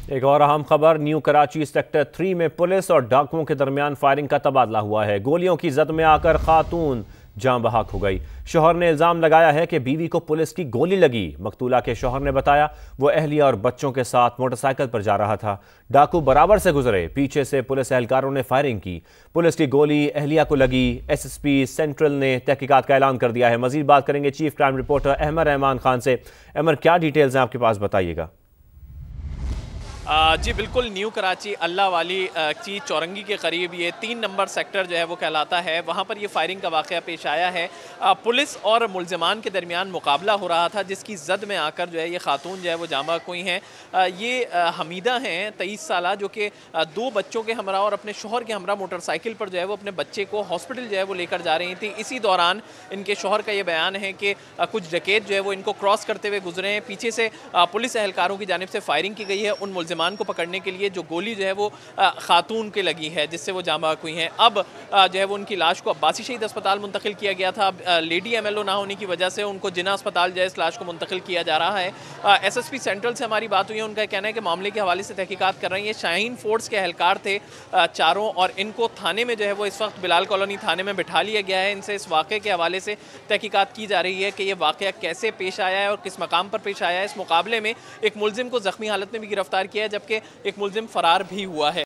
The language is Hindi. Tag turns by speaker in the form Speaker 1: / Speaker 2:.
Speaker 1: एक और अहम खबर, न्यू कराची सेक्टर 3 में पुलिस और डाकुओं के दरमियान फायरिंग का तबादला हुआ है। गोलियों की जद में आकर खातून जान बहक हो गई। शौहर ने इल्जाम लगाया है कि बीवी को पुलिस की गोली लगी। मकतूला के शौहर ने बताया वो अहलिया और बच्चों के साथ मोटरसाइकिल पर जा रहा था। डाकू बराबर से गुजरे, पीछे से पुलिस एहलकारों ने फायरिंग की। पुलिस की गोली अहलिया को लगी। SSP सेंट्रल ने तहकीकात का ऐलान कर दिया है। मजीद बात करेंगे chief crime reporter Ahmed Rahman Khan से। अहमद, क्या डिटेल्स हैं आपके पास, बताइएगा।
Speaker 2: जी बिल्कुल, न्यू कराची अल्लाह वाली की चौरंगी के करीब ये 3 नंबर सेक्टर जो है वो कहलाता है, वहाँ पर ये फायरिंग का वाक़या पेश आया है। पुलिस और मुलज़िमान के दरमियान मुकाबला हो रहा था, जिसकी जद में आकर जो है ये खातून जो है वो जाँ बहक हुई हैं। ये हमीदा हैं, 23 साला, जो कि 2 बच्चों के हमरा और अपने शौहर के हमरा मोटरसाइकिल पर जो है वो अपने बच्चे को हॉस्पिटल जो है वो लेकर जा रही थी। इसी दौरान इनके शौहर का ये बयान है कि कुछ डकैत जो है वो इनको क्रॉस करते हुए गुजरे हैं। पीछे से पुलिस एहलकारों की जानिब से फायरिंग की गई है उन मुलज़िमान को पकड़ने के लिए। जो गोली जो है वो खातून के लगी है, जिससे वो जाँ बहक हुई हैं। अब जो है वो उनकी लाश को अब्बासी शहीद अस्पताल मुंतकिल किया गया था। अब लेडी MLO ना होने की वजह से उनको जिना अस्पताल जो है इस लाश को मुंतकिल किया जा रहा है। SSP सेंट्रल से हमारी बात हुई है, उनका कहना है कि मामले के हवाले से तहकीकात कर रही है। शाहीन फोर्स के एहलकार थे चारों, और इनको थाने में जो है वो इस वक्त बिलाल कॉलोनी थाने में बिठा लिया गया है। इनसे इस वाक़े के हवाले से तहकीकात की जा रही है कि यह वाक़या कैसे पेश आया है और किस मकाम पर पेश आया है। इस मुकाबले में एक मुलजिम को ज़ख्मी हालत में भी गिरफ्तार किया है, जबकि एक मुलजिम फरार भी हुआ है।